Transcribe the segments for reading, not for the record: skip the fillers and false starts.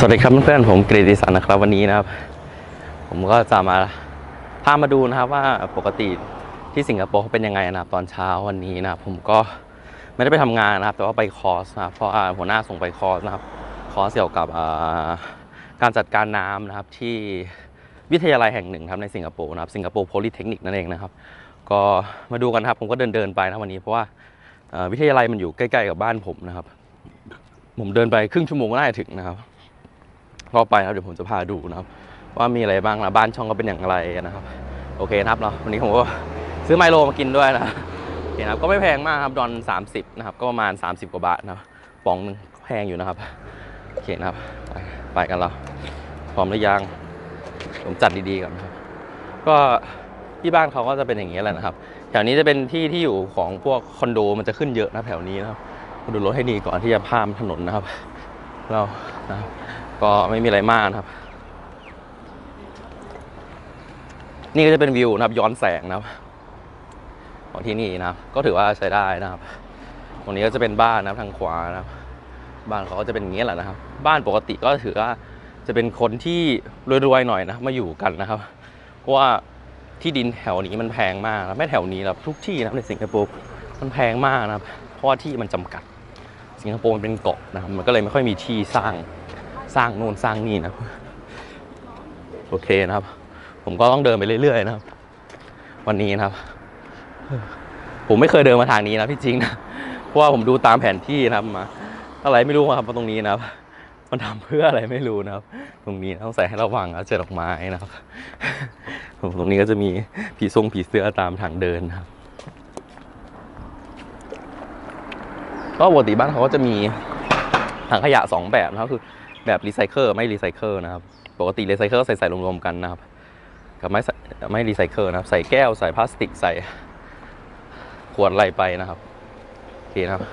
สวัสดีครับเพื่อนๆผมกฤติสันนะครับวันนี้นะครับผมก็จะมาพามาดูนะครับว่าปกติที่สิงคโปร์เป็นยังไงนะครับตอนเช้าวันนี้นะครับผมก็ไม่ได้ไปทำงานนะครับแต่ว่าไปคอร์สนะครับเพราะหัวหน้าส่งไปคอร์สนะครับคอร์สเกี่ยวกับการจัดการน้ำนะครับที่วิทยาลัยแห่งหนึ่งครับในสิงคโปร์นะครับสิงคโปร์โพลิเทคนิคนั่นเองนะครับก็มาดูกันครับผมก็เดินไปนะวันนี้เพราะว่าวิทยาลัยมันอยู่ใกล้ๆกับบ้านผมนะครับผมเดินไปครึ่งชั่วโมงก็น่าจะถึงนะครับพอไปครับเดี๋ยวผมจะพาดูนะครับว่ามีอะไรบ้างนะบ้านช่องก็เป็นอย่างไรนะครับโอเคนะครับเนาะวันนี้ผมก็ซื้อไมโลมากินด้วยนะโอเคนะครับก็ไม่แพงมากครับดอน30นะครับก็ประมาณ30 กว่าบาทนะป๋องนึงแพงอยู่นะครับโอเคนะครับไปกันเราพร้อมหรือยังผมจัดดีๆก่อนครับก็ที่บ้านเขาก็จะเป็นอย่างนี้แหละนะครับแถวนี้จะเป็นที่อยู่ของพวกคอนโดมันจะขึ้นเยอะนะแถวนี้นะครับดูรถให้ดีก่อนที่จะข้ามถนนนะครับเรานะครับก็ไม่มีอะไรมากนะครับนี่ก็จะเป็นวิวนะครับย้อนแสงนะครับของที่นี่นะครับก็ถือว่าใช้ได้นะครับตรงนี้ก็จะเป็นบ้านนะครับทางขวานะครับบ้านเขาก็จะเป็นอย่างนี้แหละนะครับบ้านปกติก็ถือว่าจะเป็นคนที่รวยๆหน่อยนะมาอยู่กันนะครับเพราะว่าที่ดินแถวนี้มันแพงมากนะไม่แถวนี้ครับทุกที่นะในสิงคโปร์มันแพงมากนะครับเพราะว่าที่มันจำกัดสิงคโปร์มันเป็นเกาะนะครับมันก็เลยไม่ค่อยมีที่สร้างโน่นสร้างนี่นะโอเคนะครับผมก็ต้องเดินไปเรื่อยๆนะครับวันนี้นะครับผมไม่เคยเดินมาทางนี้นะพี่จริงนะเพราะว่าผมดูตามแผนที่นะครับมาอะไรไม่รู้ครับตรงนี้นะครับมันทำเพื่ออะไรไม่รู้นะครับตรงนี้ต้องใส่ให้ระวังนะเจอดอกไม้นะครับตรงนี้ก็จะมีผีเสื้อตามทางเดินนะครับก็ปกติบ้านเขาก็จะมีถังขยะ2แบบนะครับคือแบบรีไซเคิลไม่รีไซเคิลนะครับปกติรีไซเคิลใส่รวมๆกันนะครับกับไม่รีไซเคิลนะครับใส่แก้วใส่พลาสติกใส่ขวดอะไรไปนะครับโอเคนะครับ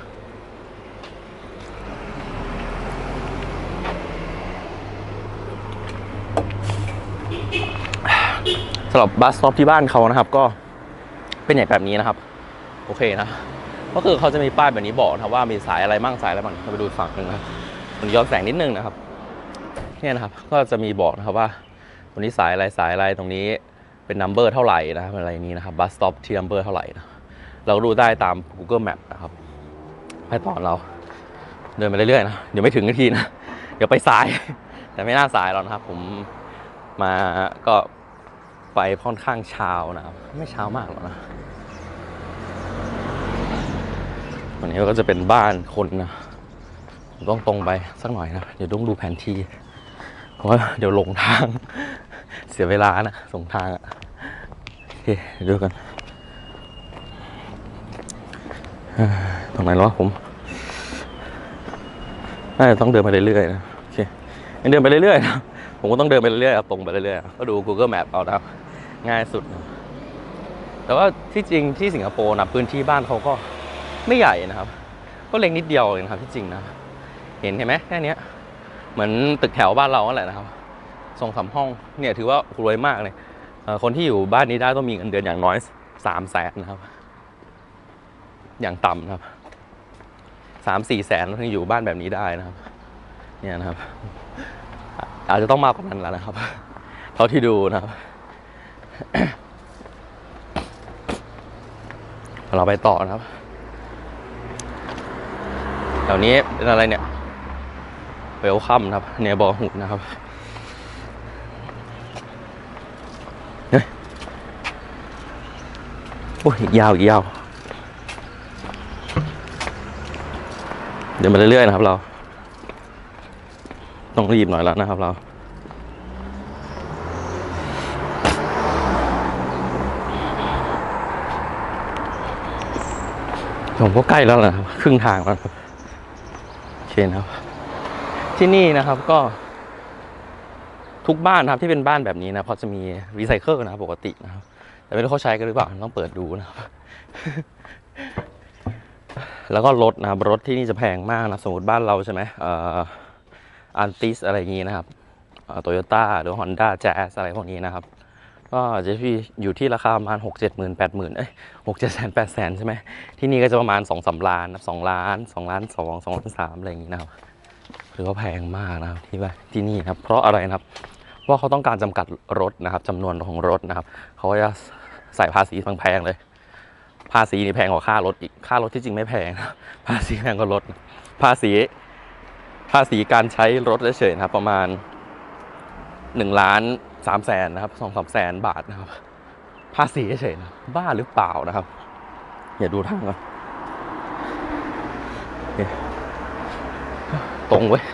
สำหรับบัสสต็อปที่บ้านเขานะครับก็เป็นอย่างแบบนี้นะครับโอเคนะก็คือเขาจะมีป้ายแบบนี้บอกนะว่ามีสายอะไรบ้างเราไปดูฝั่งนึงนะมันย้อนแสงนิดนึงนะครับเนี่ยนะครับก็จะมีบอกนะครับว่าตรงนี้สายอะไรตรงนี้เป็นนัมเบอร์เท่าไหร่นะครับอะไรนี้นะครับบัสสต็อปที่นัมเบอร์เท่าไหร่นะเราก็ดูได้ตาม Google Map นะครับให้ตอนเราเดินไปเรื่อยๆนะเดี๋ยวไม่ถึงนาทีนะเดี๋ยวไปสายแต่ไม่น่าสายหรอกนะครับผมมาก็ไปค่อนข้างเช้านะครับไม่เช้ามากหรอกนะวันนี้ก็จะเป็นบ้านคนนะต้องตรงไปสักหน่อยนะเดี๋ยวต้องดูแผนที่เพราะว่าเดี๋ยวหลงทางเสียเวลานะส่งทางอ่ะโอเคดูกันตรงไหนวะผมน่าจะต้องเดินไปเรื่อยๆนะโอเคเดินไปเรื่อยๆนะผมก็ต้องเดินไปเรื่อยๆตรงไปเรื่อยๆก็ดู Google Map เอานะครับง่ายสุดนะแต่ว่าที่จริงที่สิงคโปร์นะพื้นที่บ้านเขาก็ไม่ใหญ่นะครับก็เล็กนิดเดียวเองครับที่จริงนะเห็นไหมแค่นี้เหมือนตึกแถวบ้านเราแหละนะครับ2-3 ห้องเนี่ยถือว่ารวยมากเลยคนที่อยู่บ้านนี้ได้ต้องมีเงินเดือนอย่างน้อย300,000นะครับอย่างต่ำนะครับ3-4 แสนถึงอยู่บ้านแบบนี้ได้นะครับเนี่ยนะครับอาจจะต้องมากกว่านั้นแล้วนะครับเท่าที่ดูนะครับเราไปต่อนะครับแถวนี้เป็นอะไรเนี่ยเวลคัมนะครับเนี่ยบอหุดนะครับโอ้ยยาวเดี๋ยวมาเรื่อยๆนะครับเราต้องรีบหน่อยแล้วนะครับเราผมก็ใกล้แล้วนะครับครึ่งทางแล้วครับโอเคนะครับที่นี่นะครับก็ทุกบ้านครับที่เป็นบ้านแบบนี้นะเขาจะมีรีไซเคิลนะครับปกตินะครับแต่ไม่รู้เขาใช้กันหรือเปล่าต้องเปิดดูนะครับแล้วก็รถนะครับรถที่นี่จะแพงมากนะสมมติบ้านเราใช่ไหมอันติสอะไรอย่างนี้นะครับโตโยต้าหรือฮอนด้าแจ๊สอะไรพวกนี้นะครับก็จะอยู่ที่ราคาประมาณ60,000-80,000 6-700,000-800,000ใช่ไหมที่นี่ก็จะประมาณ2-3 ล้านนะ2 ล้าน 2 ล้าน 2 2 ล้าน 3อะไรอย่างนี้นะครับถือว่าแพงมากนะครับที่นี่นะครับเพราะอะไรนะครับว่าเขาต้องการจำกัดรถนะครับจำนวนของรถนะครับเขาก็จะใส่ภาษีแพงๆเลยภาษีนี่แพงกว่าค่ารถอีกค่ารถที่จริงไม่แพงภาษีแพงกว่ารถภาษีการใช้รถเฉยๆนะครับประมาณ1,300,000นะครับ2-3 แสนบาทนะครับภาษีเฉยๆนะบ้าหรือเปล่านะครับอย่าดูทางก่อนตรงเว้ย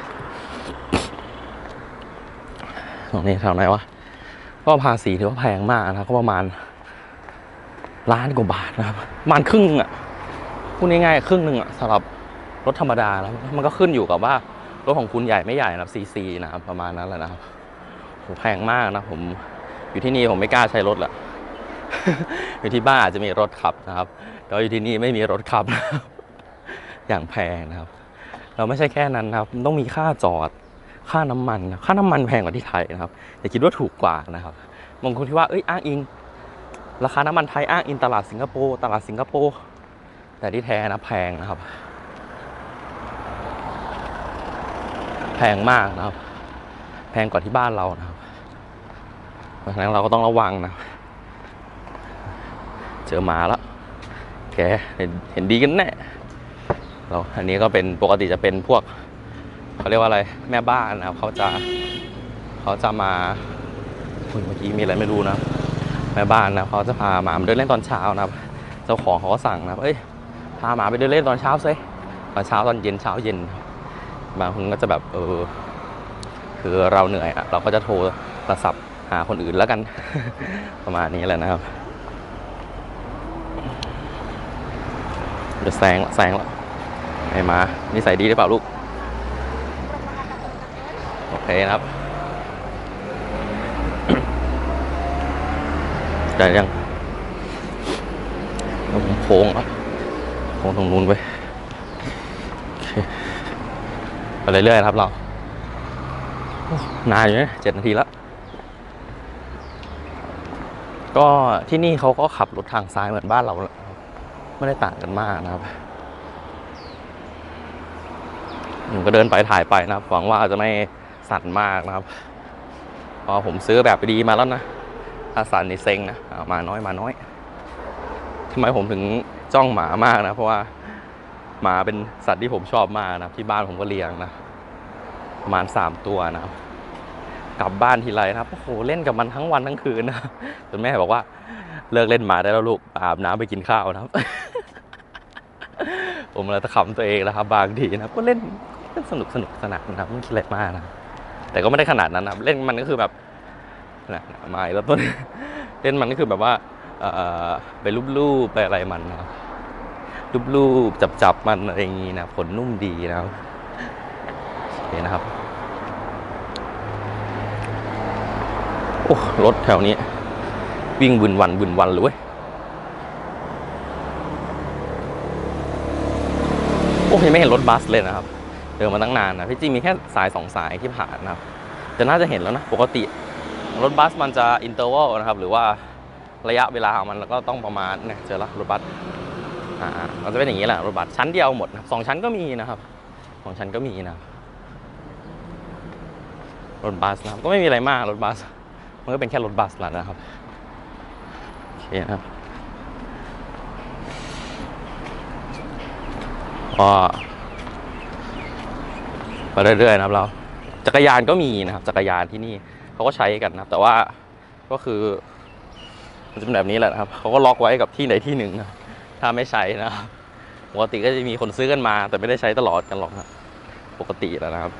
ตรงนี้แถวไหนวะก็ภาษีถือว่าแพงมากนะก็ประมาณ1,000,000 กว่าบาทนะครับประมาณครึ่งอ่ะพูดง่ายๆครึ่งหนึ่งอ่ะสำหรับรถธรรมดาแล้วมันก็ขึ้นอยู่กับว่ารถของคุณใหญ่ไม่ใหญ่นะครับซีซีนะครับประมาณนั้นแหละนะครับโหแพงมากนะผมอยู่ที่นี่ผมไม่กล้าใช้รถละ อยู่ที่บ้านอาจจะมีรถขับนะครับแต่อยู่ที่นี่ไม่มีรถขับ อย่างแพงนะครับเราไม่ใช่แค่นั้นนะครับต้องมีค่าจอดค่าน้ำมันแพงกว่าที่ไทยนะครับอย่าคิดว่าถูกกว่านะครับบางคนที่ว่าอ้างอิงราคาน้ำมันไทยอ้างอิงตลาดสิงคโปร์แต่ที่แท้นะแพงนะครับแพงมากนะครับแพงกว่าที่บ้านเรานะครับเพราะฉะนั้นเราก็ต้องระวังนะเจอหมาแล้วแกเห็นดีกันแน่อันนี้ก็เป็นปกติจะเป็นพวกเขาเรียกว่าอะไรแม่บ้านนะครับเขาจะมาเมื่อกี้มีอะไรไม่รู้นะแม่บ้านนะเขาจะพาหมาเดินเล่นตอนเช้านะครับเจ้าของเขาก็สั่งนะพาหมาไปเดินเล่นตอนเช้าซิตอนเช้าตอนเย็นเช้าเย็นบางคนก็จะแบบคือเราเหนื่อยเราก็จะโทรศัพท์หาคนอื่นแล้วกัน ประมาณนี้แหละนะครับจะแซงแล้วไอ้มานิสัยดีหรือเปล่าลูกโอเคนะครับได้ยังผมโค้งตรงนู้นไปไปเรื่อยๆครับเรานานอยู่นะ7 นาทีแล้วก็ที่นี่เขาก็ขับรถทางซ้ายเหมือนบ้านเราไม่ได้ต่างกันมากนะครับผมก็เดินไปถ่ายไปนะครับหวังว่าจะไม่สั่นมากนะครับพอผมซื้อแบบดีมาแล้วนะถ้าสั่นนี่เซ็งนะมาน้อยทำไมผมถึงจ้องหมามากนะเพราะว่าหมาเป็นสัตว์ที่ผมชอบมากนะที่บ้านผมก็เลี้ยงนะประมาณ3 ตัวนะครับกลับบ้านทีไรนะครับโอ้โหเล่นกับมันทั้งวันทั้งคืนนะจนแม่บอกว่าเลิกเล่นหมาได้แล้วลูกอาบน้ำไปกินข้าวนะครับ ผมเลยตะขำตัวเองนะครับบางทีนะก็เล่นสนุกสนานนะครับไม่คิดอะไรมากนะแต่ก็ไม่ได้ขนาดนั้นนะเล่นมันก็คือแบบไม่แล้วต้น เล่นมันก็คือแบบว่าไปรูปไปอะไรมันนะครับรูปจับมันอะไรอย่างงี้นะขนนุ่มดีนะครับโอเคนะครับโอ้รถแถวนี้วิ่งวุ่นวันเลยเว้ยโอ้ยังไม่เห็นรถบัสเลยนะครับเดินมาตั้งนานนะพี่จีมีแค่สาย2 สายที่ผ่านนะครับจะน่าจะเห็นแล้วนะปกติรถบัสมันจะอินเตอร์วัลนะครับหรือว่าระยะเวลาของมันแล้วก็ต้องประมาณเนี่ยเจอละรถบัสมันจะเป็นอย่างนี้แหละรถบัสชั้นเดียวหมดนะ2 ชั้นก็มีนะครับ2 ชั้นก็มีนะรถบัสนะครับก็ไม่มีอะไรมากรถบัสมันก็เป็นแค่รถบัสแหละนะครับโอเคครับก็ไปเรื่อยๆนะครับเราจักรยานก็มีนะครับจักรยานที่นี่เขาก็ใช้กันนะครับแต่ว่าก็คือมันจะเป็นแบบนี้แหละครับเขาก็ล็อกไว้กับที่ไหนที่หนึ่งนะถ้าไม่ใช้นะครับปกติก็จะมีคนซื้อกันมาแต่ไม่ได้ใช้ตลอดกันหรอกนะปกติแล้วนะครับ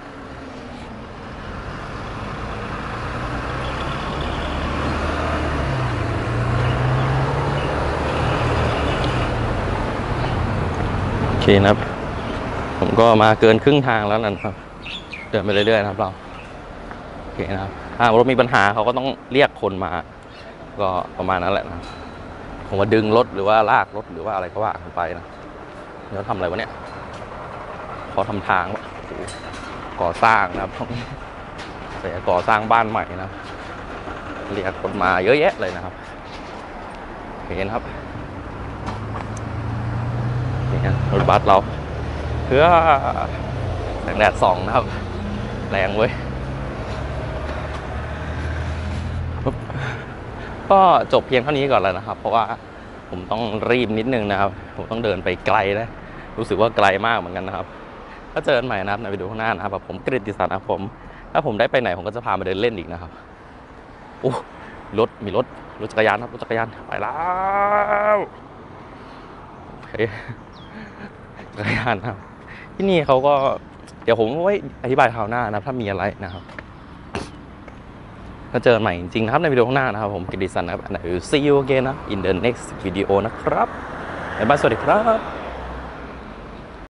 โอเคนะครับผมก็มาเกินครึ่งทางแล้วนะครับเดินไปเรื่อยๆนะครับเราโอเคนะครับถ้ารถมีปัญหาเขาก็ต้องเรียกคนมาก็ประมาณนั้นแหละนะผมว่าดึงรถหรือว่าลากรถหรือว่าอะไรก็ว่ากันไปนะเขาทำอะไรวะเนี่ยเขาทำทางก่อสร้างนะครับแต่ก่อสร้างบ้านใหม่นะเรียกคนมาเยอะแยะเลยนะครับเห็นครับนี่รถบัสเราเพื่อแซงแดดส่องนะครับแรงเว้ยก็จบเพียงเท่านี้ก่อนแล้วนะครับเพราะว่าผมต้องรีบนิดนึงนะครับผมต้องเดินไปไกลนะรู้สึกว่าไกลมากเหมือนกันนะครับก็เจอกันใหม่นะครับในวิดีโอข้างหน้านะครับผมกฤติศักดิ์นะครับผมถ้าผมได้ไปไหนผมก็จะพามาเดินเล่นอีกนะครับโอ้มีรถจักรยานครับรถจักรยานไปแล้วโอเคจักรยานครับที่นี่เขาก็เดี๋ยวผมไว้อธิบายคราวหน้านะถ้ามีอะไรนะครับก็เจอกันใหม่จริงๆนะครับในวิดีโอข้างหน้านะครับผมกิติศักดิ์นะครับ see you again นะ in the next video นะครับบ๊ายบายสวัสดีครับ